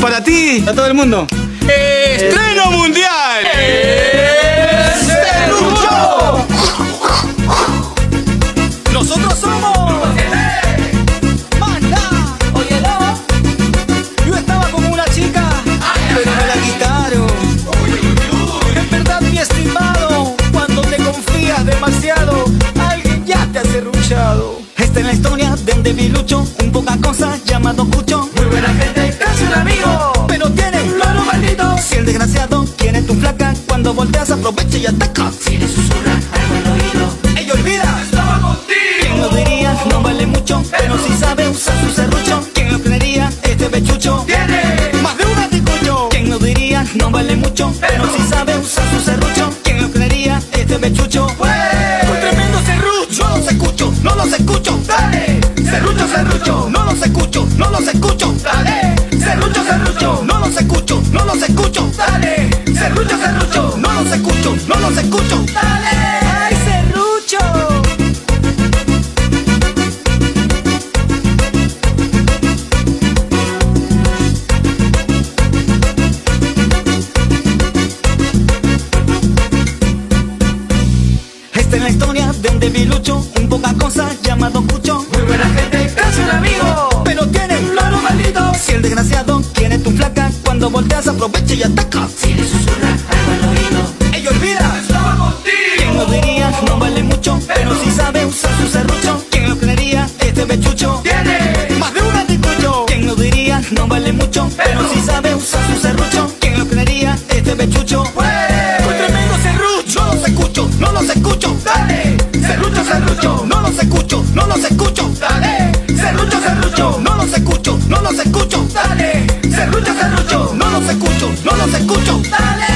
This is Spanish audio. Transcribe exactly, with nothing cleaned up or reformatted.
para ti, para todo el mundo. ¡Estreno mundial! ¡Serrucho! Nosotros somos Manda. Óyelo, yo estaba con una chica, pero me la quitaron. En verdad, mi estimado, cuando te confías demasiado, alguien ya te ha serruchado. Esta es la historia de un debilucho, un poca cosa llamado Cucho. Muy buena gente, casi un amigo, pero tiene un loro maldito. Si el desgraciado quiere tu flaca, cuando volteas aprovecha y ataca. Si le susurra algo al oído, ella olvida, estaba contigo. ¿Quién lo diría? No vale mucho, pero si sabe usar su serrucho. ¿Quién lo creería? Este bechucho Tiene más de un anticucho. ¿Quién lo diría? No vale mucho, pero si sabe usar su serrucho. ¿Quién lo creería? Este bechucho Pues, un tremendo serrucho. No los escucho, no los escucho. dale, serrucho, serrucho, No los escucho, no los escucho. dale, serrucho, serrucho, No los escucho, no los escucho. dale, serrucho, serrucho, No los escucho, no los escucho. dale. ¡Ay, serrucho! Esta es la historia de un debilucho, un poca cosa llamado Cucho. Muy buena gente, casi un amigo, Pero tiene un loro maldito. Si el desgraciado quiere tu flaca, cuando volteas aprovecha y ataca. Si le susurra algo al oído, Ella olvida, estaba contigo. ¿quién lo diría? No vale mucho, pero si sabe usar su serrucho. ¿Quién lo creería? Este bechucho Tiene más de un anticucho. ¿Quién lo diría? No vale mucho, pero si sabe usar su serrucho. ¿Quién lo creería? Este bechucho Pues, un tremendo serrucho. No los escucho, no los escucho. dale, serrucho, serrucho, No los escucho, no los escucho. dale, serrucho, serrucho, No los escucho, no los escucho. dale, serrucho, serrucho, No los escucho, no los escucho. dale.